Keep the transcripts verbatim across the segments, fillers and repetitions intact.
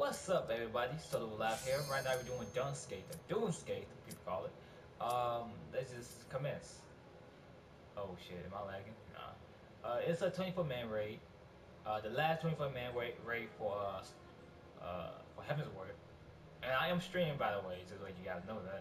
What's up, everybody? Solo Lab here. Right now, we're doing Dunscape, or Doomscape, people call it. Um, let's just commence. Oh shit, am I lagging? Nah. Uh, it's a twenty-four man raid. Uh, the last twenty-four man raid, raid for uh, uh, for Heaven's Word, and I am streaming, by the way, just like you guys know that.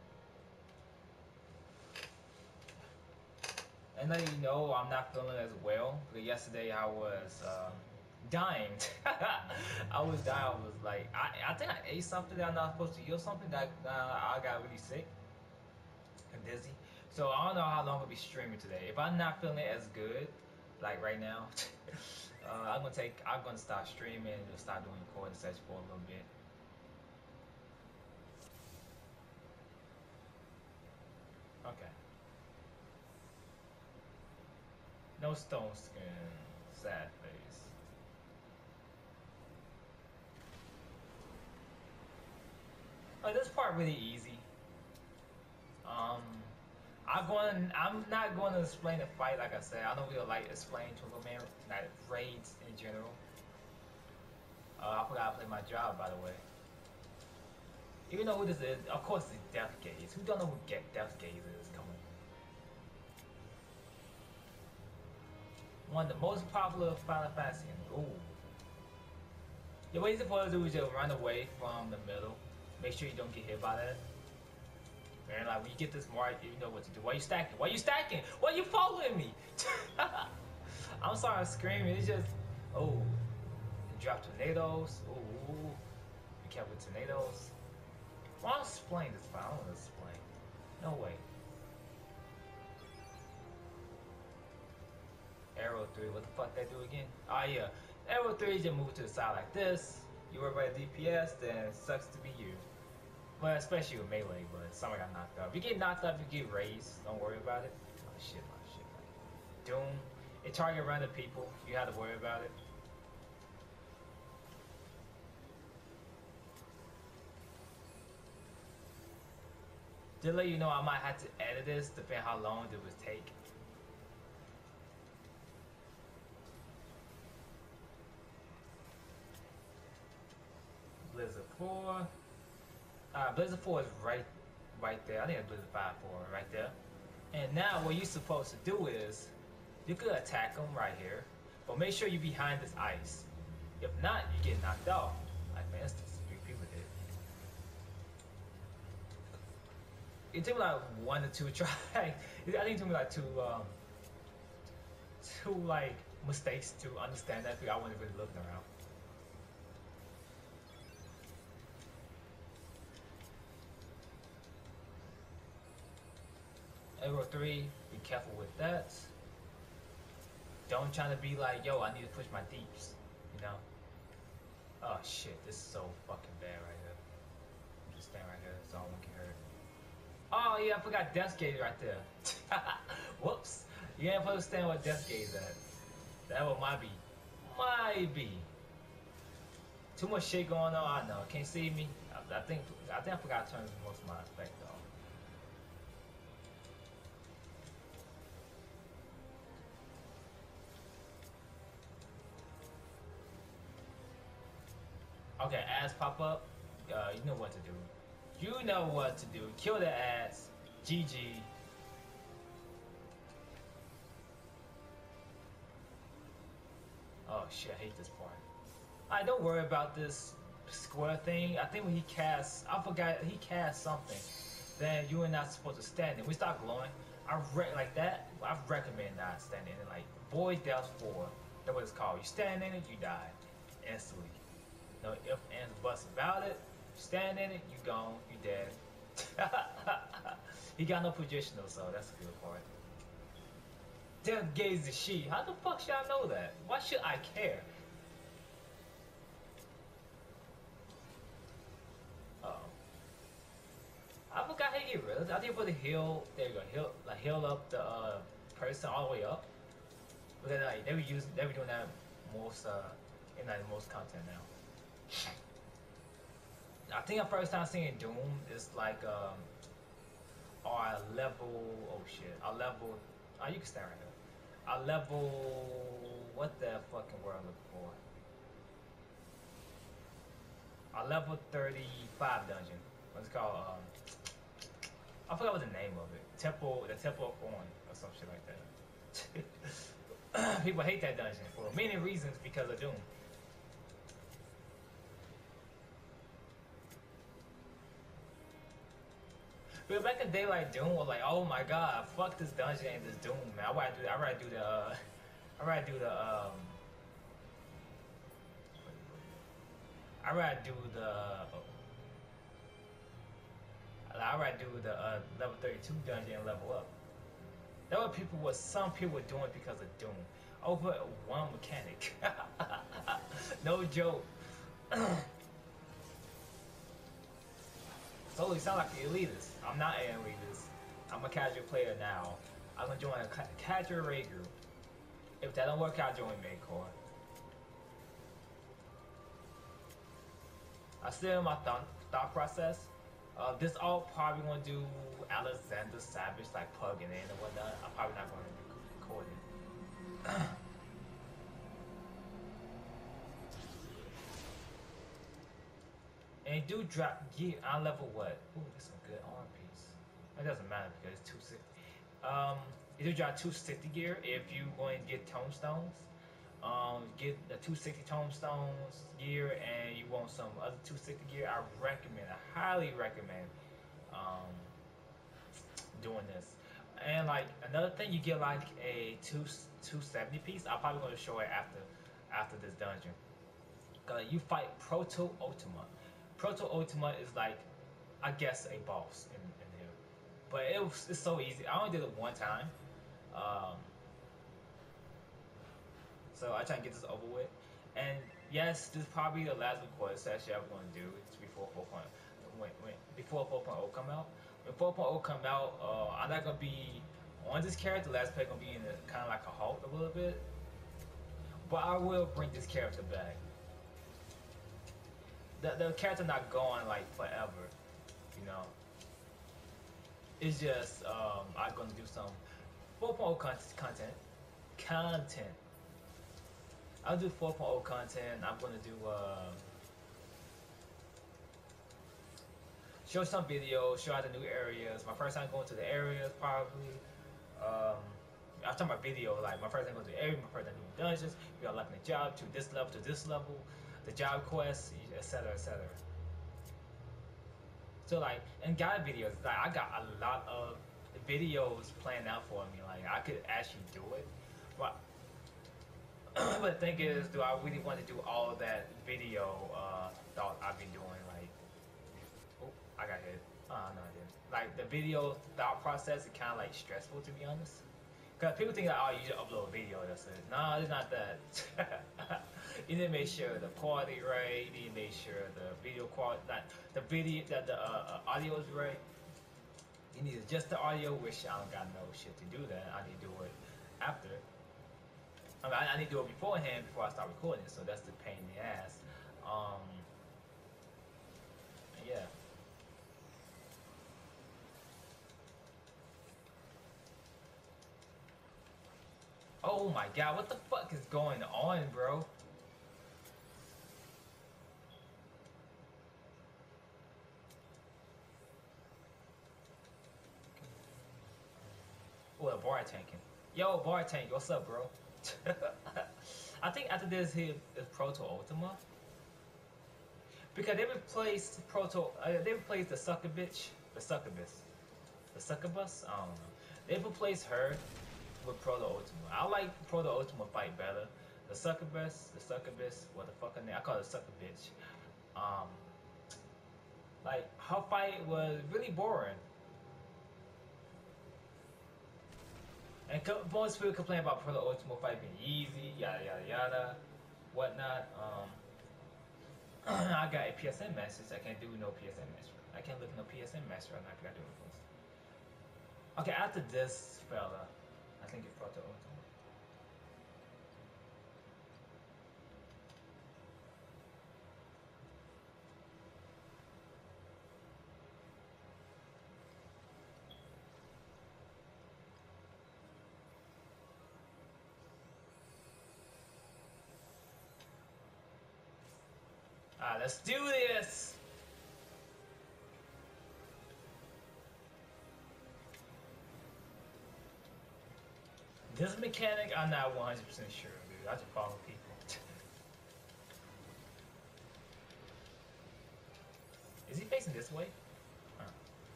And let you know, I'm not feeling as well because yesterday I was um, dying. I was dying. I was like, I, I think I ate something that I'm not supposed to eat or something that uh, I got really sick and dizzy. So I don't know how long I'll be streaming today. If I'm not feeling as good, like right now, uh, I'm gonna take. I'm gonna start streaming and start doing recording sessions for a little bit. Okay. No stone skin. Sad face. Oh, this part really easy. Um, I'm going. I'm not going to explain the fight. Like I said, I don't really like explaining to man like raids in general. Uh, I forgot to play my job, by the way. Even know who this is, of course it's Death Gaze. Who don't know who Get Death Gaze is? Come on. One of the most popular Final Fantasy. Ooh. Yeah, what you're supposed to do is just run away from the middle. Make sure you don't get hit by that. Man, like when you get this mark, you know what to do. Why you stacking? Why you stacking? Why you following me? I'm sorry, I'm screaming. It's just, oh, drop tornadoes. Ooh, be careful with tornadoes. Well, I'll explain this, but I don't want to explain. No way. Arrow three, what the fuck they do again? Ah, oh, yeah. Arrow three, just move to the side like this. You worry about D P S, then it sucks to be you. Well, especially with melee, but somebody got knocked up. If you get knocked up, you get raised. Don't worry about it. Oh shit, my shit. Doom. It target random people. You have to worry about it. To let you know, I might have to edit this, depending how long it would take. Blizzard four. Uh, Blizzard four is right, right there. I think it's Blizzard five four right there. And now what you're supposed to do is, you could attack them right here, but make sure you're behind this ice. If not, you get knocked off. Like for instance, three people did. It took me like one or two tries. I think it took me like two, um, two like mistakes to understand that because I wasn't really looking around. Arrow three, be careful with that. Don't try to be like, yo, I need to push my deeps, you know? Oh shit, this is so fucking bad right here. I'm just standing right here so I won't get hurt. Oh yeah, I forgot Death Gaze right there. Whoops. You ain't supposed to stand where Death Gaze at. That what might be. Might be. Too much shit going on, I know. Can't see me. I, I think I think I forgot to turn most of my effect off. Okay, ads pop up. Uh, you know what to do. You know what to do. Kill the ads. G G. Oh shit, I hate this part. Alright, don't worry about this square thing. I think when he casts, I forgot, he cast something. Then you are not supposed to stand in. We start glowing. I re like that. I recommend not standing in it. Like Void Death four. That's what it's called. You stand in it, you die instantly. No if ands buts about it. You stand in it, you gone, you dead. He got no positional, so that's a good part. Death Gaze the she. How the fuck should I know that? Why should I care? Uh oh. I forgot how to get rid of it. I think for the heal, there you go, heal, like heal up the uh, person all the way up. But then like, they were using, they were doing that most uh, in like most content now. I think the first time seeing Doom is like um, our level. Oh shit, our level. Oh, you can stand right there. Our level. What the fucking word I'm looking for? a level thirty-five dungeon. What's it called? Um, I forgot what the name of it. Temple, the Temple of Thorn, or some shit like that. People hate that dungeon for many reasons because of Doom. But back in the day, like Doom was like, oh my god, fuck this dungeon and this Doom, man. I rather do, I rather do the, uh, I rather do the, um, I rather do the, I rather do the uh, level thirty-two dungeon and level up. That what people was, some people were doing because of Doom. Over one mechanic. No joke. So you sound like the elitist. I'm not an elitist. I'm a casual player now. I'm gonna join a ca casual raid group. If that don't work out, join Maycore. I still in my th thought process. Uh, this all probably gonna do Alexander Savage, like plugging in and whatnot. I'm probably not gonna record it. And do drop gear on level what? Ooh, that's some good arm piece. It doesn't matter because it's two sixty. Um, you do drop two sixty gear if you going to get tomestones. Um, get the two sixty tomestones gear and you want some other two sixty gear. I recommend, I highly recommend um, doing this. And like another thing, you get like a two two seventy piece. I'm probably going to show it after after this dungeon. Uh, you fight Proto Ultima. Proto Ultima is like, I guess, a boss in, in here. But it was, it's so easy. I only did it one time. Um, so I try to get this over with. And yes, this is probably the last recording session I'm going to do. It's before four point oh, when, when, before four point oh come out. When four point oh come out, uh, I'm not going to be on this character. Last play going to be in a, kind of like a halt a little bit. But I will bring this character back. The, the character not going like forever, you know. It's just um, I'm gonna do some four point oh content, content, content. I'll do four point oh content. I'm gonna do uh, show some videos, show out the new areas. My first time going to the areas probably. Um, I'm talking about video, like my first time going to the area, my first time doing dungeons. We are leveling the job to this level to this level, the job quests, et cetera, et cetera. So like in guide videos, like I got a lot of videos planned out for me. Like I could actually do it, but but the thing is, do I really want to do all of that video uh, thought I've been doing? Like, oh, I got hit. Oh no, I didn't. Like the video thought process is kind of like stressful, to be honest. Cause people think that, oh, you just upload a video. That's it. No, it's not that. You need to make sure the quality right. You need to make sure the video quality, that the video, that the uh, uh, audio is right. You need to adjust the audio, which I don't got no shit to do that. I need to do it after. I mean, I, I need to do it beforehand before I start recording. So that's the pain in the ass. Um, yeah. Oh my god, what the fuck is going on, bro? Oh, a bar tanking. Yo, bar tank, what's up, bro? I think after this here is Proto Ultima. Because they replaced Proto, uh, they replaced the sucker bitch, the succubus. The succubus? I don't know. They replaced her with Proto Ultima. I like Proto Ultima fight better. The succubus, the succubus, what the fuck her name? I call it sucker bitch. Um, like her fight was really boring. And most people complain about Proto Ultima fight being easy, yada yada yada, whatnot. Um, I got a P S N message. I can't do no P S N message. I can't look no P S N message right now. I gotta do it first. Okay, after this fella, I think it's Proto Ultima. Alright, let's do this! This mechanic, I'm not one hundred percent sure, dude. I just follow people. Is he facing this way? Huh.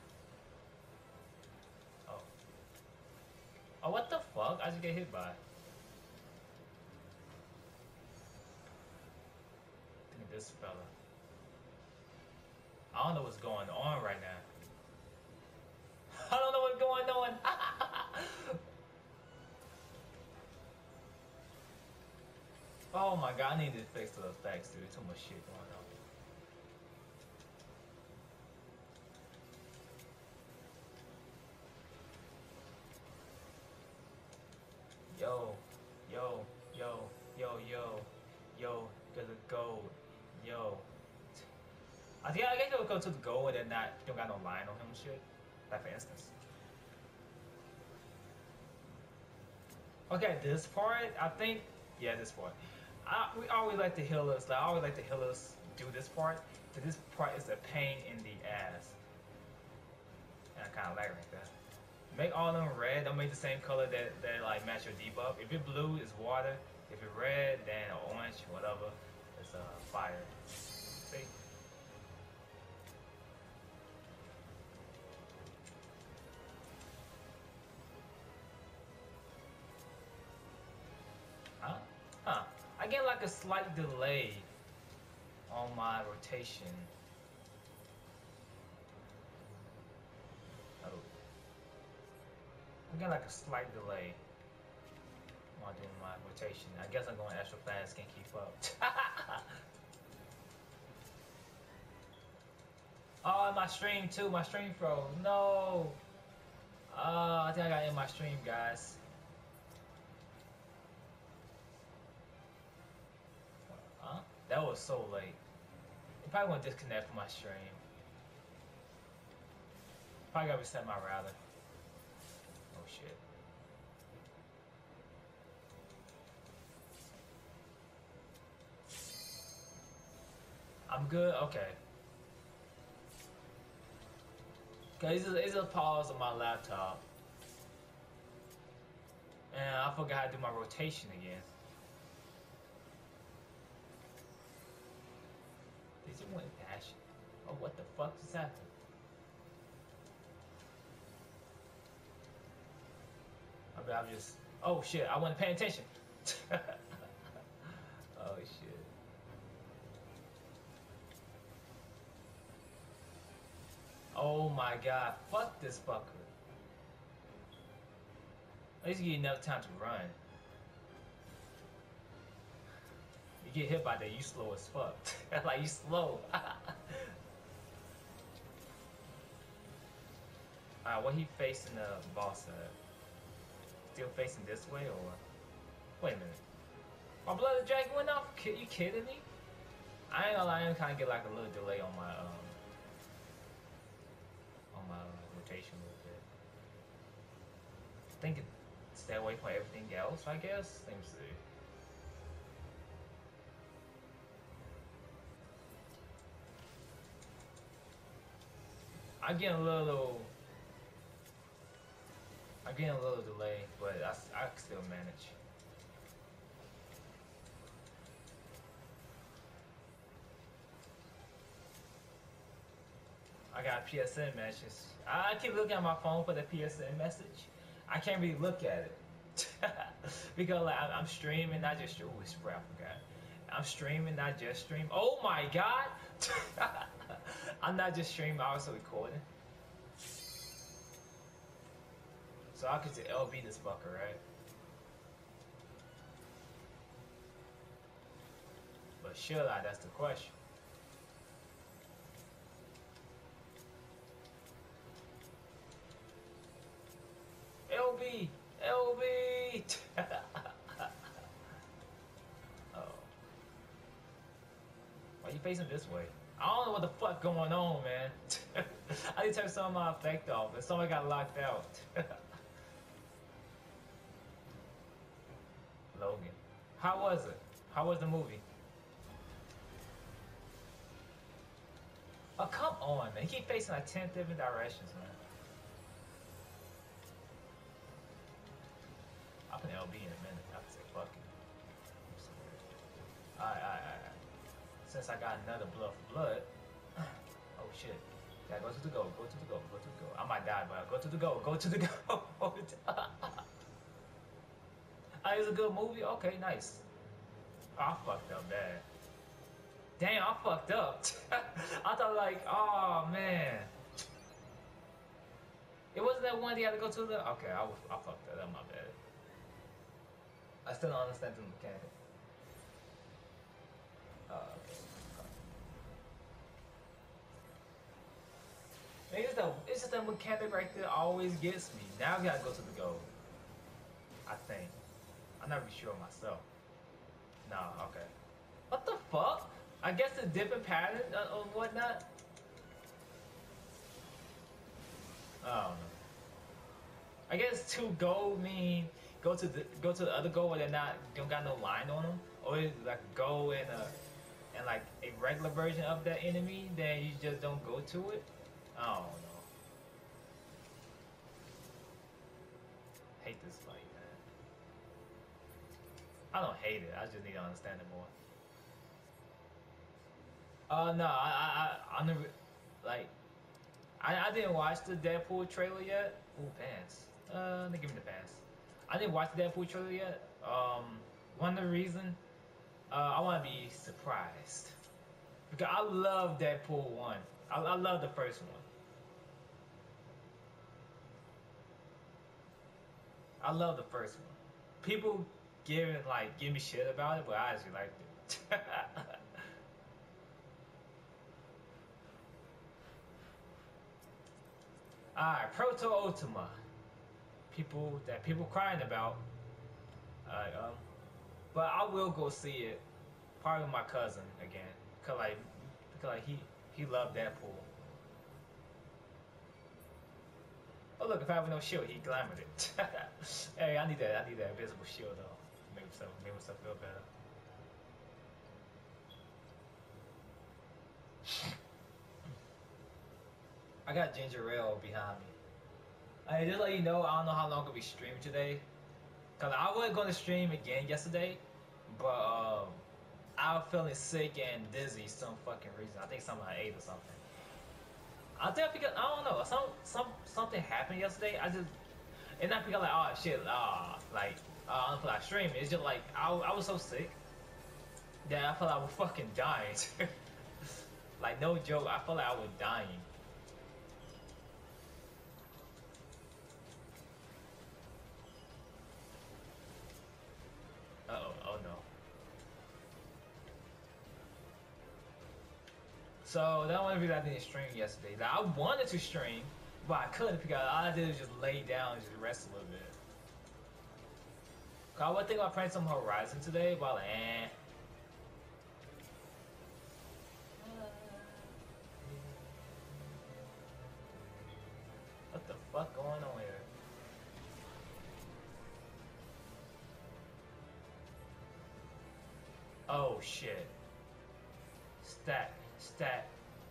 Oh. Oh, what the fuck? I just get hit by. Look at this fella. I don't know what's going on right now. I don't know what's going on. Oh my god, I need to fix the effects, dude. Too much shit going on. Yo, yo, yo, yo, yo, yo, get the gold. Yo. I think I guess it'll go to the gold and not don't got no line on him and shit. Like for instance. Okay, this part, I think, yeah, this part. I, we always like the healers, like, I always like the healers do this part, but this part is a pain in the ass. And I kind of like it like that. Make all of them red, don't make the same color that, that like match your debuff. If it's blue, it's water. If it's red, then orange, whatever, it's uh, fire. See? Huh? Huh. I get like a slight delay on my rotation. Oh. I get like a slight delay while doing my rotation. I guess I'm going extra fast, can't keep up. Oh, my stream too. My stream froze. No. Uh, I think I gotta end my stream, guys. Huh? That was so late. You probably want to disconnect from my stream. Probably gotta reset my router. Oh shit. I'm good? Okay. Cause it's a, it's a pause on my laptop. And I forgot how to do my rotation again. Did you want to dash? Oh, what the fuck just happened? I mean, I'm just... Oh shit, I wasn't paying attention. Oh shit. Oh my god, fuck this fucker. At least you get enough time to run. You get hit by that, you slow as fuck. Like, you slow. Alright, what he facing the boss at? Still facing this way, or? Wait a minute. My blood dragon went off? You kidding me? I ain't gonna lie, I kind of get like a little delay on my, um... on my uh, rotation a little bit. I think it stay away from everything else, I guess. Let me see. I get a little, I get a little delay, but I, I can still manage. I got P S N messages. I keep looking at my phone for the P S N message. I can't really look at it because like I'm streaming, not just oh, it's spray. I forgot. I'm streaming, not just stream. Oh my god! I'm not just streaming, I'm also recording. So I could say L B this fucker, right? But should I? That's the question. L B! L B! Oh. Why are you facing this way? I don't know what the fuck going on, man. I need to turn some of my effect off, and someone got locked out. Logan. How was it? How was the movie? Oh, come on, man. He keep facing like ten different directions, man. I'll put L B in a minute. I can say fuck it. Alright, alright, alright. Since I got another blood for blood. Oh shit. Yeah, go to the goal, go to the goal, go to the goal. I might die, but go to the goal, go to the goal. Ah, it's a good movie? Okay, nice. Oh, I fucked up bad. Damn, I fucked up. I thought like, oh man. It wasn't that one you had to go to the... Okay, I, was, I fucked that up, my bad. I still don't understand the mechanic. Uh, okay. Maybe it's, the, it's just that mechanic right there always gets me. Now we gotta go to the goal. I think. I'm not really sure myself. Nah, okay. What the fuck? I guess the different pattern uh, or whatnot. I don't know. I guess two gold mean go to the go to the other goal where they're not don't got no line on them, or is it like go in a and like a regular version of that enemy, then you just don't go to it. I don't know. Hate this fight, man. I don't hate it. I just need to understand it more. Uh no, I I I I'm never like I I didn't watch the Deadpool trailer yet. Ooh, pants. Uh, they give me the pants. I didn't watch the Deadpool trailer yet. Um, one of the reason uh, I want to be surprised because I love Deadpool one. I, I love the first one. I love the first one. People giving like give me shit about it, but I actually liked it. Alright, Proto Ultima. People that people crying about. Alright, um, but I will go see it. Probably with my cousin again, cause like, cause like he he loved Deadpool. Oh look, if I have no shield, he glamored it. Hey, I need that. I need that invisible shield though. Make myself make myself feel better. I got ginger ale behind me. Hey, just let you know, I don't know how long I'll be streaming today. Cause I was gonna stream again yesterday, but um, I was feeling sick and dizzy some fucking reason. I think something I ate or something. I think because I don't know, some some something happened yesterday. I just and not because like oh shit, ah uh, like uh, I don't feel like streaming. It's just like I I was so sick that I felt like I was fucking dying. Like no joke, I felt like I was dying. Uh oh, oh no. So that one reason I didn't stream yesterday. Like, I wanted to stream, but I couldn't because all I did was just lay down and just rest a little bit. Cause I was thinking about playing some Horizon today, but like, eh. What the fuck going on here? Oh shit. Stat, stat.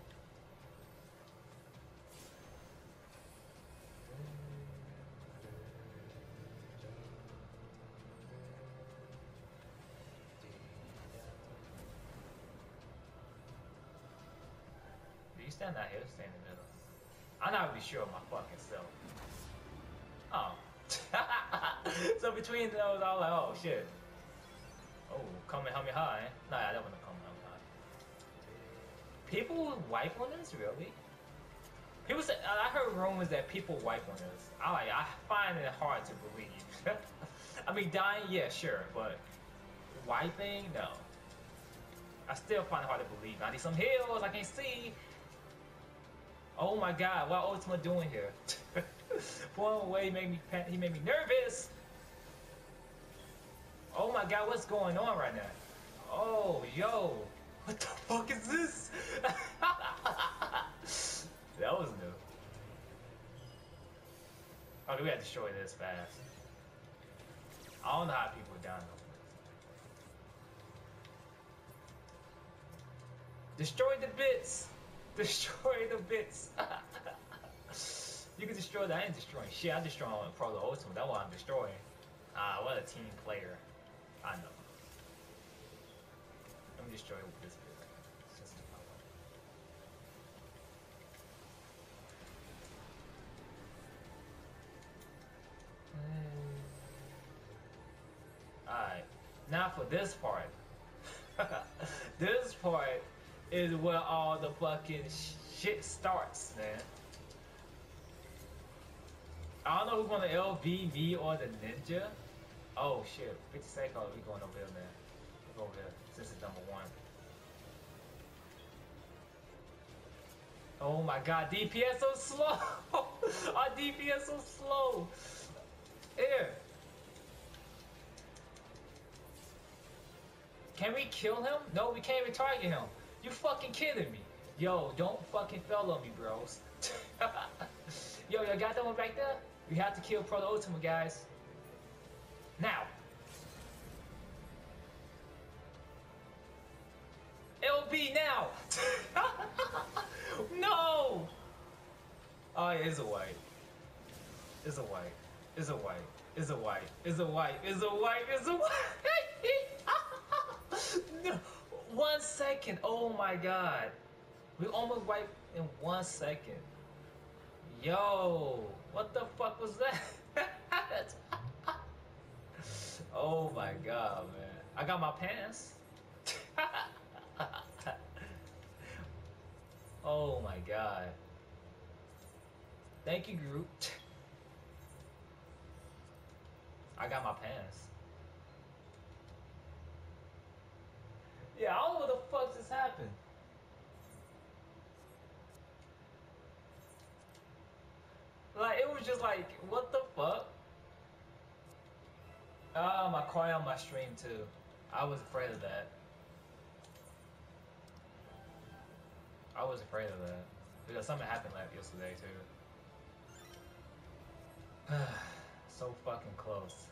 Do you stand out here? Stay in the middle. I'm not really sure of my fucking self. Oh. So between those, I was like, oh shit. Oh, Kamehameha, eh? Nah, I don't want to Kamehameha. People wipe on this, really? People say, I heard rumors that people wipe on this. I like, I find it hard to believe. I mean, dying, yeah, sure, but wiping, no. I still find it hard to believe. I need some heals, I can't see. Oh my god, what Ultima doing here? Pulling away, he made me, he made me nervous. Oh my god, what's going on right now? Oh, yo. What the fuck is this? That was new. Okay, we gotta destroy this fast. I don't know how people are down though. Destroy the bits! Destroy the bits. You can destroy that. I ain't destroying shit. I'm destroying Pro the Ultimate. That's what I'm destroying. Ah, what a team player. I know. Let me destroy this bit. Just Alright. Now for this part. This part is where all the fucking sh shit starts, man. I don't know who's gonna L V, me or the ninja. Oh shit, fifty seconds, we going over there, man. We're over there, since it's number one. Oh my god, D P S so slow! Our D P S so slow! Here! Can we kill him? No, we can't even target him. You fucking kidding me? Yo, don't fucking fail on me, bros. Yo, y'all got that one back there? We have to kill Pro the Ultimate, guys. Now. L B now! No! Oh, yeah, it's a white. It's a white. It's a white. It's a white. It's a white. It's a white. It's a white. No. One second. Oh my god. We almost wiped in one second. Yo, what the fuck was that? Oh my god, man. I got my pants. Oh my god. Thank you, group. I got my pants. Yeah, I don't know what the fuck just happened. Like, it was just like, what the fuck? Oh, my cry on my stream too. I was afraid of that. I was afraid of that. Because something happened like yesterday too. So fucking close.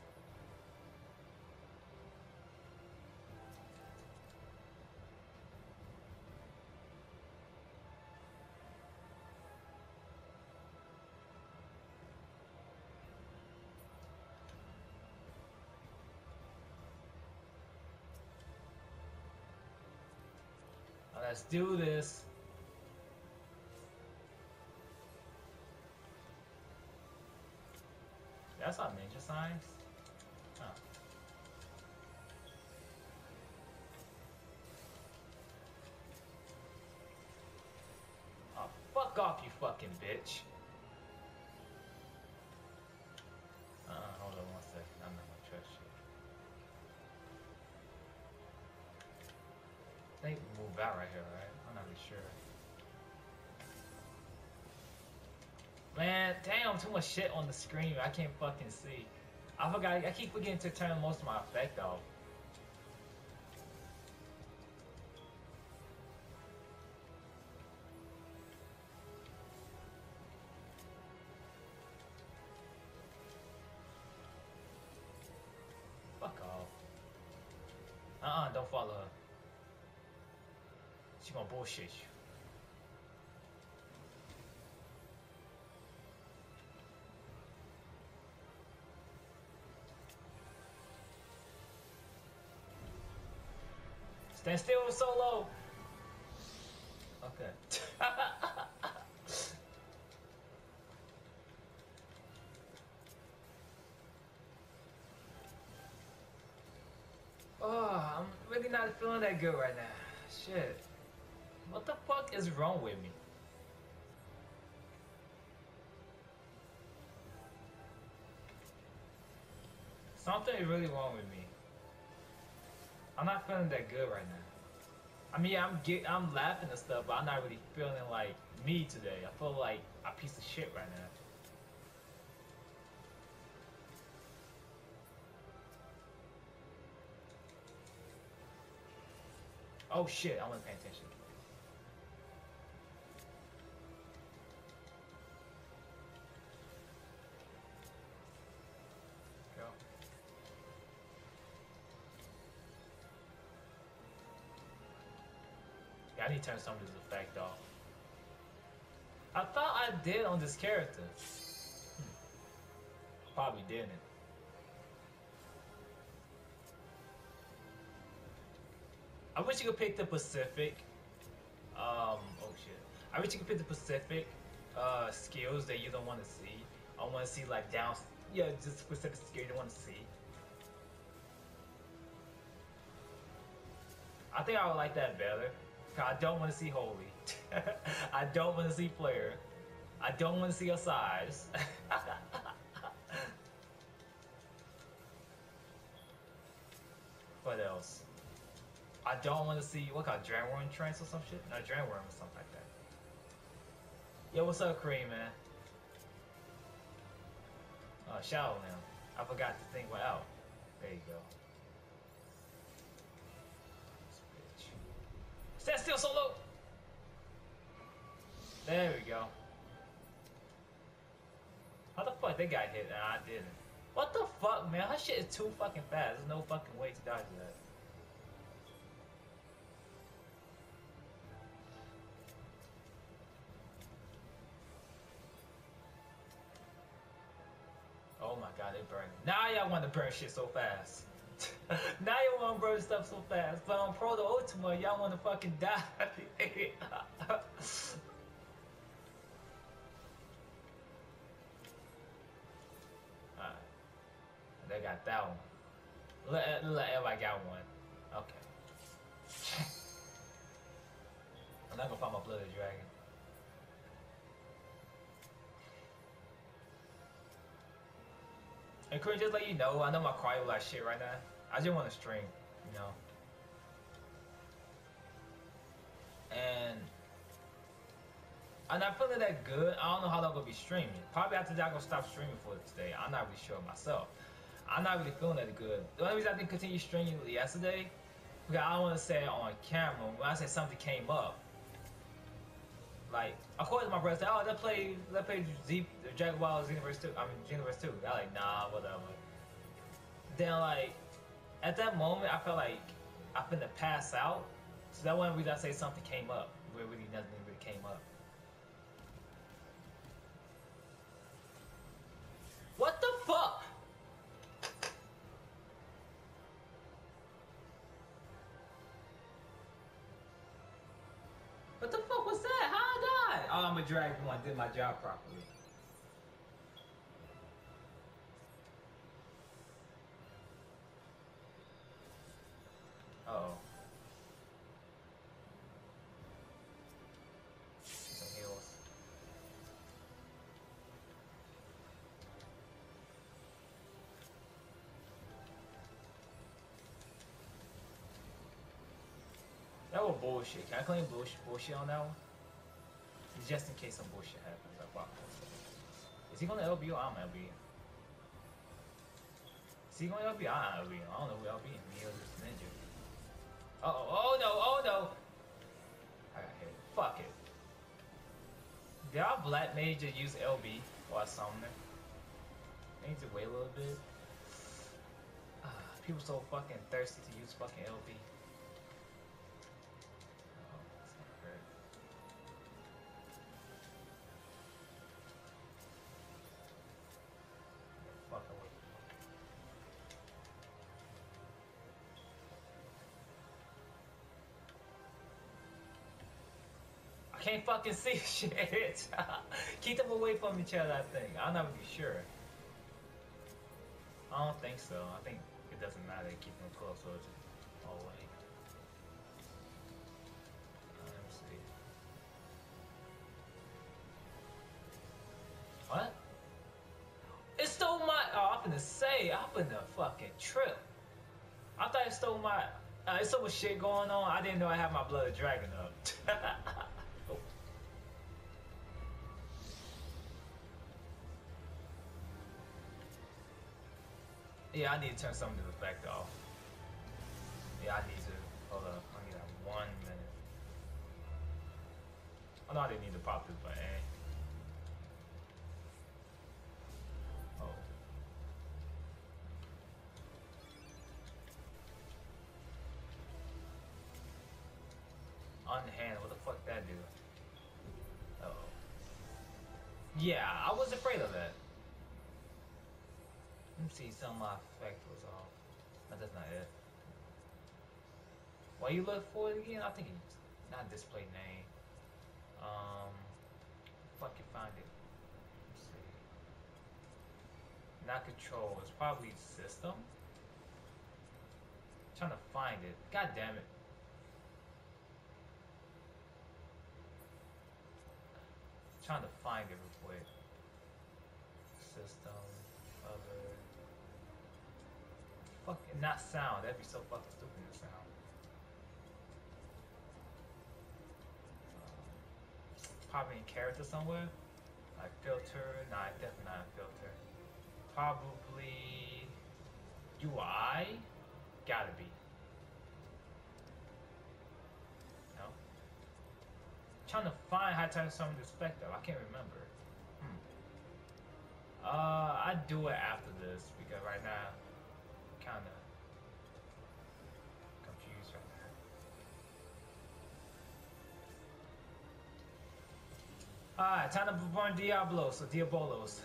Let's do this. That's not ninja signs. Huh. Oh, fuck off, you fucking bitch. Uh, hold on one second. I'm not gonna trust you. I think we move out right here, right? I'm not really sure. Man, damn, too much shit on the screen. I can't fucking see. I forgot. I keep forgetting to turn most of my effect off. Fuck off. Uh-uh, don't follow her. She gonna bullshit you. Stand still, Solo. Okay. Oh, I'm really not feeling that good right now. Shit. What the fuck is wrong with me? Something is really wrong with me. I'm not feeling that good right now. I mean, I'm get, I'm laughing and stuff, but I'm not really feeling like me today. I feel like a piece of shit right now. Oh shit, I wasn't paying attention. Go. Yeah, I need to turn some of this effect off. I thought I did on this character. Hmm. Probably didn't. I wish you could pick the Pacific. Um, oh shit. I wish you could pick the Pacific uh, skills that you don't want to see. I want to see like down, yeah, just specific skill you don't want to see. I think I would like that better. Cause I don't want to see Holy. I don't want to see Flare. I don't want to see Osiris. What else? I don't want to see what kind of Dragonworm trance or some shit. No, Dragonworm or something like that. Yo, what's up, Cream, man? Uh, Shadow Limb. I forgot the thing went out. There you go. Stand still, Solo! There we go. How the fuck they got hit and I didn't? What the fuck, man? That shit is too fucking fast. There's no fucking way to dodge that. Oh my god, they burn. Now y'all want to burn shit so fast. Now y'all want to burn stuff so fast. But on Proto Ultima, y'all want to fucking die. Alright. They got that one. Let, let everybody got one. Okay. I'm not gonna find my blooded dragon. And Chris, just let you know, I know my cryo like shit right now. I just want to stream, you know. And I'm not feeling that good. I don't know how long I'm gonna be streaming. Probably after that, I'm gonna stop streaming for today. I'm not really sure myself. I'm not really feeling that good. The only reason I didn't continue streaming yesterday, because I don't want to say it on camera. When I say something came up, like, of course, my brother said, "Oh, let's play, let's play Z, Dragon Ball Xenoverse two. I mean, Xenoverse two." I like, nah, whatever. Then, like, at that moment, I felt like I finna pass out. So that one reason I say something came up, where really nothing really came up. What the fuck? What the fuck was that? How I died? Oh, I'm a dragon one. Did my job properly. Uh oh. Some heals. That was bullshit. Can I claim bullshit, bullshit on that one? Just in case some bullshit happens. Like, wow. Is he going to L B or I'm L B? Is he going to L B? I'm L B. I don't know who L B is. Me or this ninja. Uh oh. Oh no. Oh no. I got hit. Fuck it. Did our black mage just use L B while I summoned her? I need to wait a little bit. Uh, people so fucking thirsty to use fucking L B. Can't fucking see shit. Keep them away from each other, I think. I'm not really sure. I don't think so. I think it doesn't matter. Keep them close or just away. Uh, let me see. What? It stole my. Oh, I'm finna say. I'm finna fucking trip. I thought it stole my. Uh, there's so much shit going on. I didn't know I had my blooded dragon up. Oh. Yeah, I need to turn some of this effect off. Yeah, I need to. Hold up. I need that one minute. I know I didn't need to pop this, but eh. Oh. On hand, what the fuck that do? Uh oh. Yeah, I was afraid of that. Let me see, some of my effect was off. No, that's not it. Why you look for it again? I think it's not display name. Um, fuck you find it. Let's see. Not control. It's probably system. I'm trying to find it. God damn it. I'm trying to find it real quick. System. Other. Fucking not sound. That'd be so fucking stupid to sound. Probably in character somewhere. Like filter. Nah, definitely not a filter. Probably U I. Gotta be. No. Trying to find how to turn some of the spec though. I can't remember. Hmm. Uh, I do it after this because right now, kind of confused right now. Alright, time to perform Diablos or Diabolos.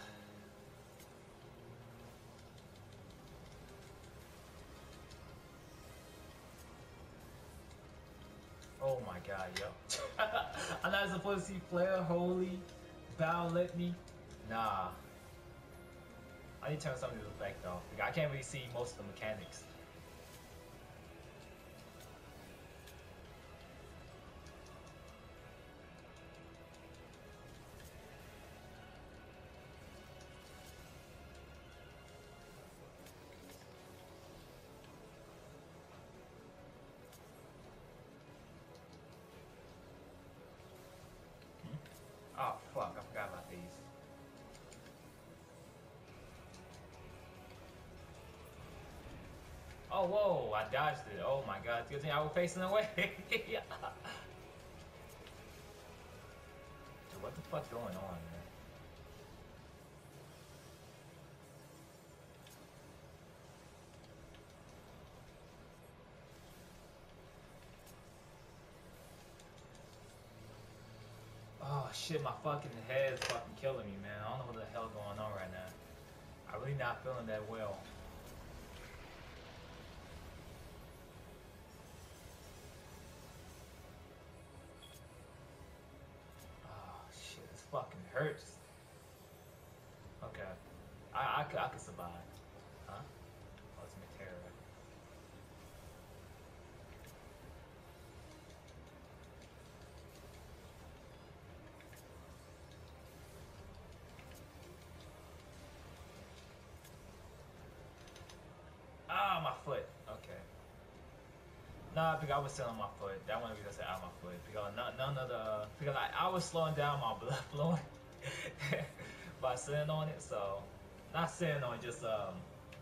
Oh my god, yo. I'm not supposed to see Flare, Holy, Bow, Let Me. Nah. I need to turn some of this effect off because I can't really see most of the mechanics. Oh fuck, I forgot about these. Oh whoa, I dodged it. Oh my god, good thing I was facing away. Dude, what the fuck's going on, man? Oh shit, my fucking head is fucking killing me, man. I don't know what the hell going on right now. I'm really not feeling that well. Oh shit, this fucking hurts. Okay. I, I, could, I could survive. Huh? Ultimate Terror. Ah, my foot. Okay. Nah, because I was still on my foot. That one because I said out my foot. Because none, none of the because I, I was slowing down my blood flowing by sitting on it. So not sitting on it, just um.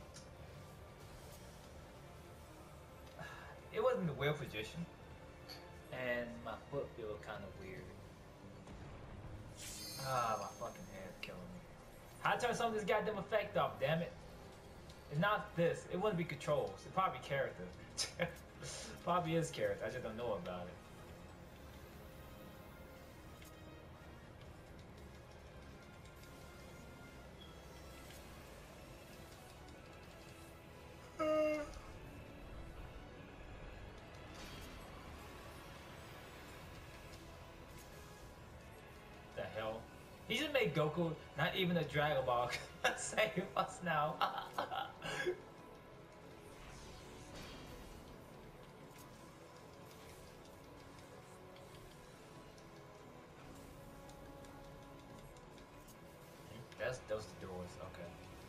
It wasn't the weird position, and my foot feel kind of weird. Ah, my fucking head killing me. How to turn some of this goddamn effect off? Damn it! It's not this. It wouldn't be controls. It probably character. Probably is character. I just don't know about it. The hell? He just made Goku not even a Dragon Ball save us now. That's those the doors. Okay.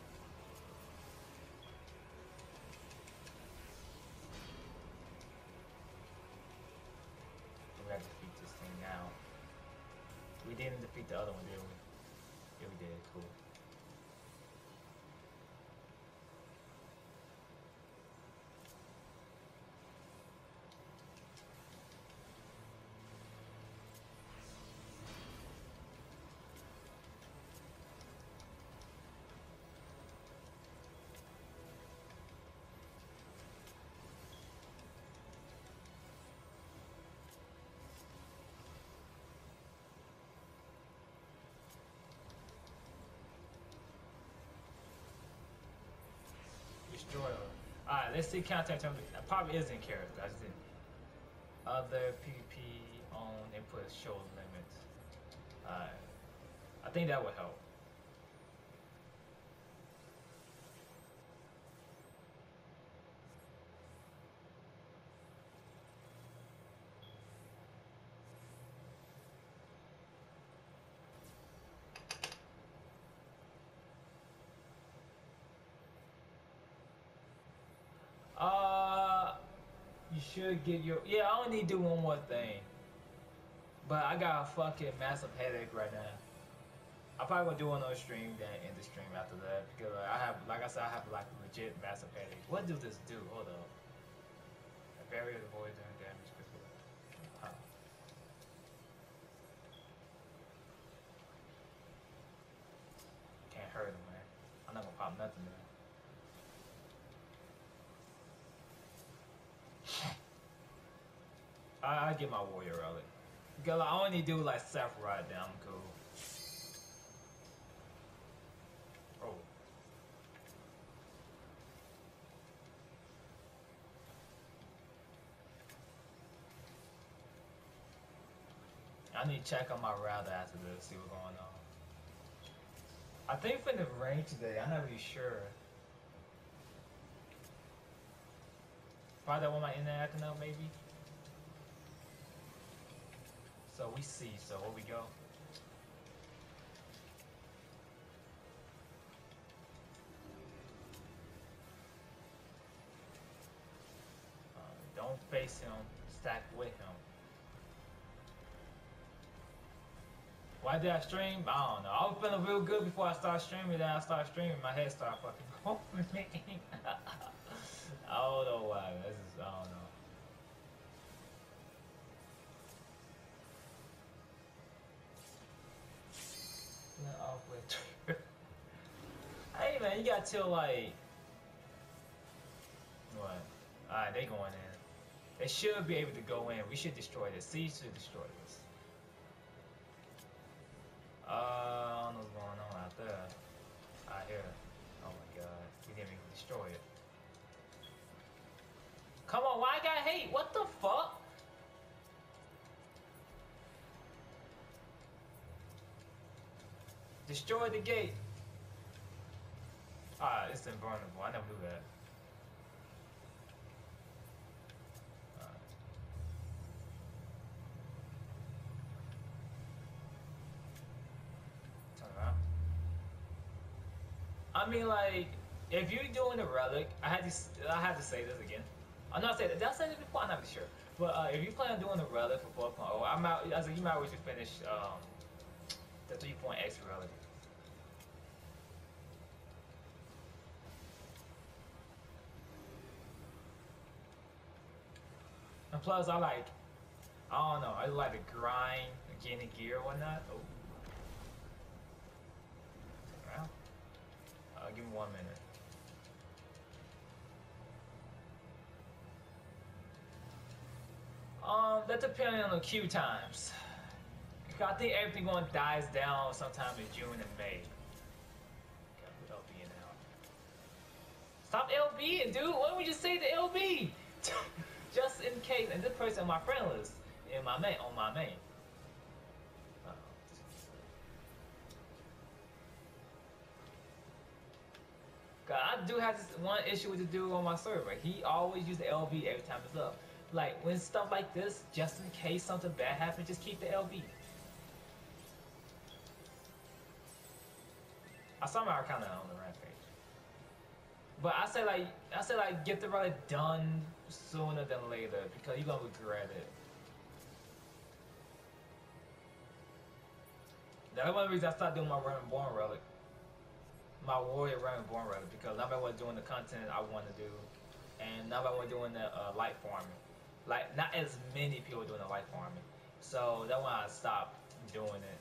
We gotta defeat this thing now. We didn't defeat the other one, did we? Yeah, we did. Cool. destroy her. Alright, let's see contact terms. It probably is in character. I just didn't. Other PvP on input show limits. Alright. I think that would help. Uh, you should get your. Yeah, I only need to do one more thing. But I got a fucking massive headache right now. I'm probably gonna do another stream, then end the stream after that because like, I have, like I said, I have like a legit massive headache. What does this do? Hold up. A barrier to avoid doing damage quickly. Huh. Can't hurt him, man. I'm not gonna pop nothing, man. I, I get my warrior relic. Because like, I only do like Sephiroth right now, I'm cool. Oh. I need to check on my router after this, see what's going on. I think for the range today, I'm not really sure. Probably that one my internet acting up, maybe. So we see, so where we go? Uh, don't face him, stack with him. Why did I stream? I don't know. I was feeling real good before I started streaming, then I started streaming, my head started fucking going. I don't know why, this is, I don't know. Off with hey man, you got till like what? Alright, they going in. They should be able to go in. We should destroy this. Siege should destroy this. Uh, I don't know what's going on out there. I hear. Oh my god, we didn't even destroy it. Come on, why I got hate? What the fuck? Destroy the gate. Ah, it's invulnerable. I never knew that. Alright. Turn around. I mean, like, if you're doing the relic, I had to, I had to say this again. I'm not saying that. Did I say this before? I'm not really sure. But uh, if you plan on doing the relic for four point oh, I'm out. I was like, you might wish to finish um, the three point X relic. And plus, I like, I don't know, I like to grind, getting gear or whatnot. Oh. Well, uh, give me one minute. Um, that depends on the queue times. I think everything going dies down sometime in June and May. God, L B now. Stop LBing, dude. Why don't we just say the L B? Just in case. And this person on my friend list, in my main, on my main. Uh-oh. God, I do have this one issue with the dude on my server. He always uses the L B every time it's up. Like when stuff like this, just in case something bad happens, just keep the L B. I somehow kind of on the rampage. But I say like I say like get the relic done sooner than later because you're gonna regret it. That's one of the reasons I started doing my Run Born relic, my warrior Run Born relic, because now I was doing the content I want to do, and now I was doing the uh, light farming. Like not as many people doing the light farming, so that's why I stopped doing it.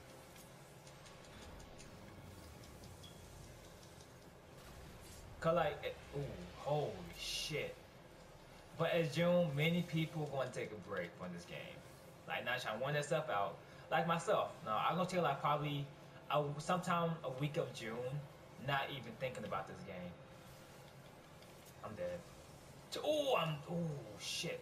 Cause like, it, ooh, holy shit. But as June, many people going to take a break from this game. Like not trying to want that stuff out. Like myself, no, I'm gonna take like probably a, sometime a week of June, not even thinking about this game. I'm dead. Oh, I'm. Oh, shit.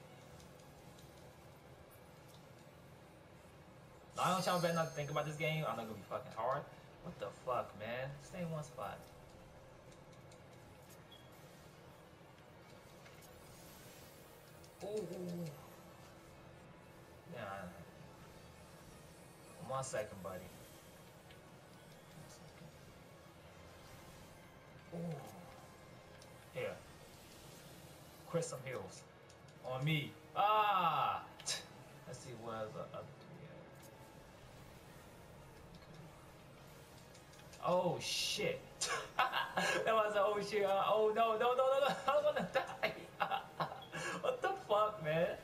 The only time I better not think about this game, I'm not gonna be fucking hard. What the fuck, man? Stay in one spot. Ooh, ooh, ooh. Yeah. One second, buddy. One second. Ooh. Here. Quit some heals. On me. Ah! Let's see where's the other three at. Oh shit. That was oh shit. Uh, oh no, no, no, no, no. I'm gonna die. What the fuck, man?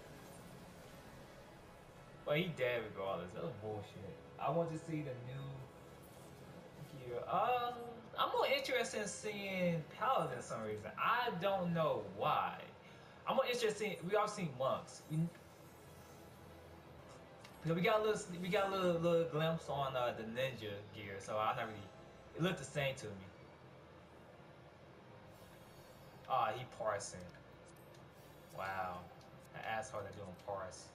Well, he dead regardless. That was bullshit. I want to see the new gear. Um, I'm more interested in seeing Paladin for some reason. I don't know why. I'm more interested in, we all seen monks. We, because we got a little, we got a little, little glimpse on uh, the ninja gear, so I not really. It looked the same to me. Ah, oh, he parsing. Wow, that asshole that doing parse.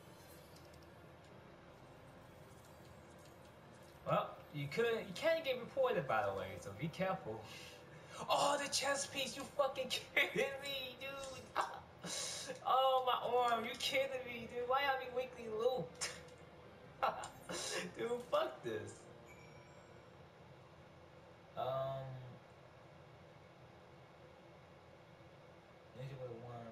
Well, you could, you can't get reported by the way, so be careful. Oh, the chest piece! You fucking kidding me, dude? Oh, my arm! You kidding me, dude? Why have me weekly looped? Dude, fuck this. Um, Ninja with a one.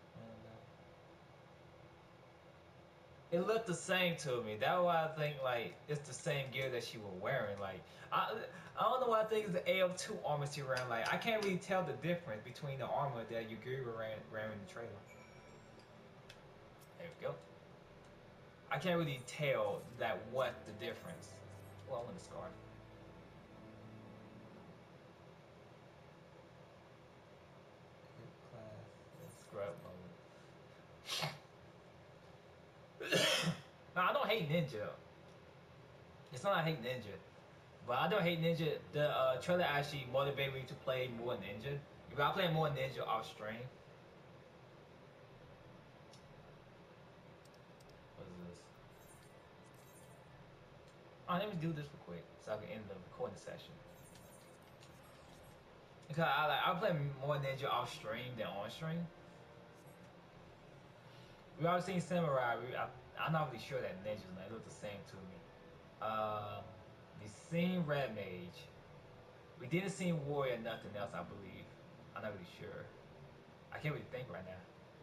It looked the same to me. That's why I think like it's the same gear that she was wearing. Like I, I don't know why I think it's the A F two armor she wearing. Like I can't really tell the difference between the armor that Yugiri ran ran in the trailer. There we go. I can't really tell that what the difference. Well, I want the scarf. Class scrub mode. No, I don't hate Ninja. It's not I hate Ninja. But I don't hate Ninja. The uh, trailer actually motivated me to play more Ninja. If I play more Ninja off stream. What is this? Oh, let me do this real quick so I can end the recording session. Because I like I play more Ninja off stream than on stream. We already seen Samurai. We, I, I'm not really sure that Ninjas they look the same to me. Uh, we seen Red Mage. We didn't see Warrior, nothing else, I believe. I'm not really sure. I can't really think right now.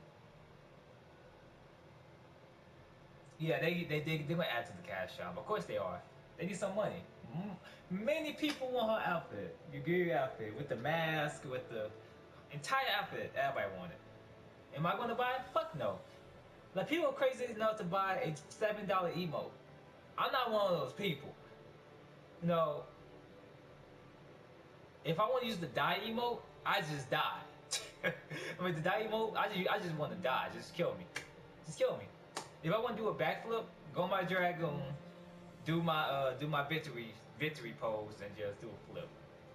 Yeah, they they they they're gonna add to the cash shop. Of course they are. They need some money. M many people want her outfit, Yugiri outfit, with the mask, with the entire outfit. Everybody want it. Am I gonna buy it? Fuck no. Like people are crazy enough to buy a seven dollar emote. I'm not one of those people. You know, if I want to use the die emote, I just die. I mean, the die emote, I just I just want to die. Just kill me. Just kill me. If I want to do a backflip, go my dragoon, do my uh do my victory victory pose, and just do a flip.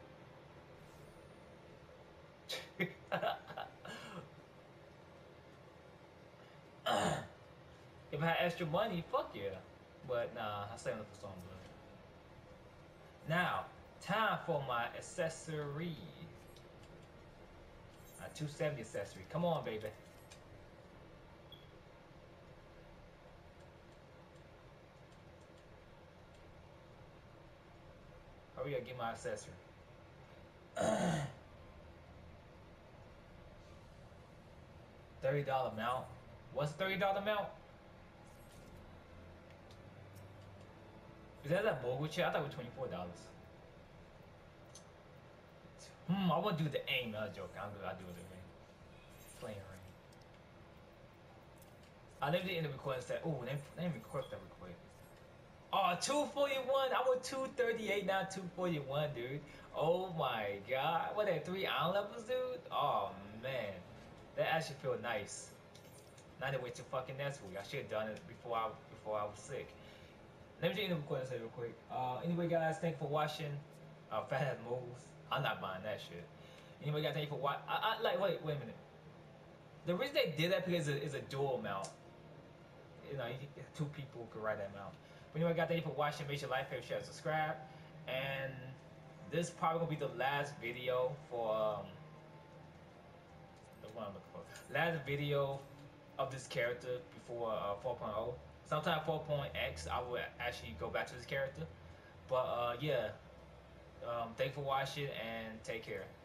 If I had extra money, fuck yeah. But nah, I saving up for something good. Now, time for my accessory. A two seventy accessory. Come on, baby. Hurry up, get my accessory. thirty dollar mount. What's thirty dollar mount? Is that that mogul chair? I thought it was twenty-four dollars. Hmm, I want to do the aim. No, joke. I'll do, I'll do the ring. Playing ring. I never did in the recording set. Oh, let me, let me record that real quick. Oh, two forty-one. I was two thirty-eight, now two forty-one, dude. Oh my god. What, that three island levels, dude? Oh, man. That actually feel nice. Not to wait till fucking next week. I should have done it before I before I was sick. Let me just end the recording set real quick. Uh, anyway, guys, thanks for watching. Uh, Fat Ass Moves. I'm not buying that shit. Anybody got thank you for watching? I, I, like, wait, wait a minute. The reason they did that because it's a dual mount. You know, you, two people could ride that mount. But anyway, got thank you for watching. Make sure you like, favorite, share, subscribe. And this is probably gonna be the last video for um, the one I'm looking for. Last video of this character before uh, four point oh. Sometime four point X, I will actually go back to this character. But uh, yeah, um, thank you for watching and take care.